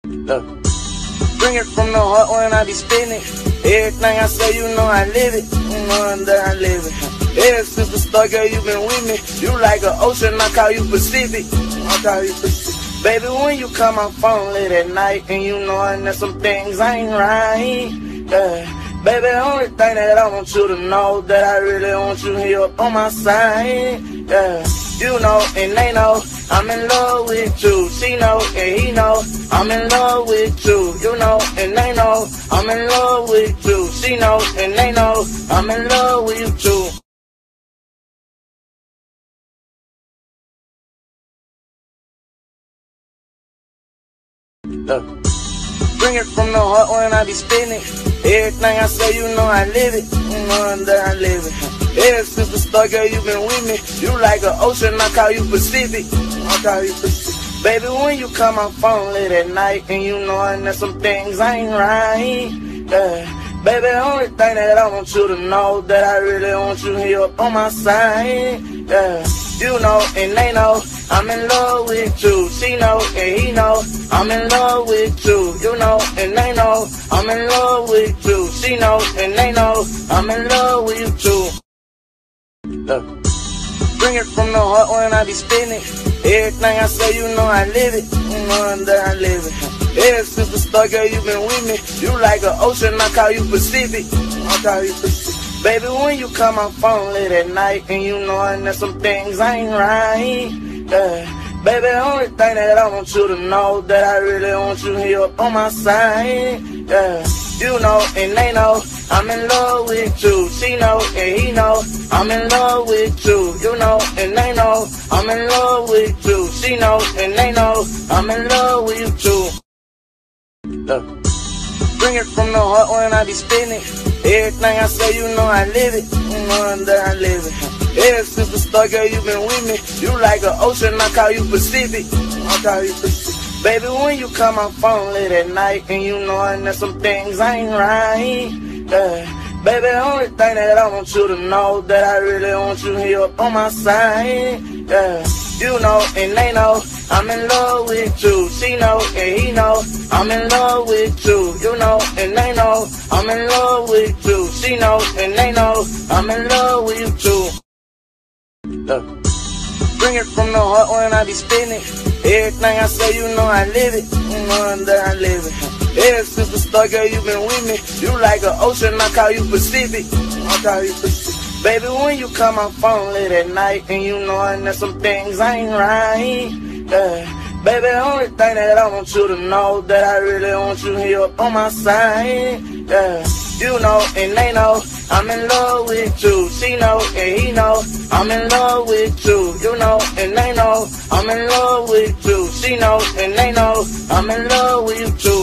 Look, bring it from the heart when I be spinning. Everything I say, you know I live it. You know that I live it. Ever since the start, girl, you been with me. You like an ocean, I call you Pacific. I call you Pacific. Baby, when you call my phone late at night, and you know that some things ain't right. Baby, the only thing that I want you to know, that I really want you here up on my side. You know, and they know, I'm in love with you. She know, and he know, I'm in love with you. You know, and they know, I'm in love with you. She know, and they know, I'm in love with you too. Look, bring it from the heart when I be spinning. Everything I say, you know I live it. You know that I live it. Ever since the start, girl, you been with me. You like an ocean, I call you Pacific. I call you Pacific. Baby, when you call my phone late at night, and you know that some things ain't right. Baby, the only thing that I want you to know, that I really want you here up on my side. You know, and they know, I'm in love with you. She know, and he know, I'm in love with you. You know, and they know, I'm in love with you. She know, and they know, I'm in love with you too. Look, bring it from the heart when I be spinning. Everything I say, you know I live it. You know that I live it. Ever since the start, girl, you been with me. You like an ocean, I call you Pacific. I call you Pacific. Baby, when you call my phone late at night, and you know that some things ain't right. Baby, the only thing that I want you to know, that I really want you here up on my side. You know, and they know, I'm in love with you. She know, and he know, I'm in love with you. You know, and they know, I'm in love with you. She know, and they know, I'm in love with you too. Look, bring it from the heart when I be spinning. Everything I say, you know I live it. You know that I live it. Ever since the start, girl, you been with me. You like an ocean, I call you Pacific. I call you Pacific. Baby, when you call my phone late at night, and you know that some things ain't right. Baby, the only thing that I want you to know, that I really want you here up on my side. You know, and they know, I'm in love with you. She know, and he know, I'm in love with you. You know, and they know, I'm in love with you. She know, and they know, I'm in love with you too. Look, bring it from the heart when I be spinning. Everything I say, you know I live it. You know that I live it. Ever since the start, girl, you been with me. You like an ocean, I call you Pacific. I call you Pacific. Baby, when you call my phone late at night, and you know that some things ain't right. Baby, the only thing that I want you to know, that I really want you here up on my side. You know, and they know, I'm in love with you. She know, and he know, I'm in love with you. You know, and they know, I'm in love with you. She know, and they know, I'm in love with you too.